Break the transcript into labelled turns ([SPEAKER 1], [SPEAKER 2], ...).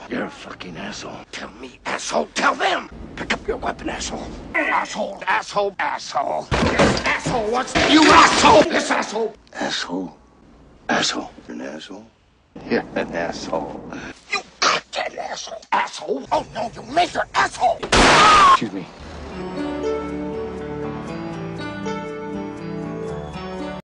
[SPEAKER 1] You're a fucking asshole. Tell me, asshole. Tell them. Pick up your weapon, asshole. Asshole, asshole, asshole. This asshole wants to... You asshole! This asshole. Asshole. Asshole. You're an asshole. You're an asshole. You goddamn asshole. Asshole? Oh, no, you make her asshole. Excuse me.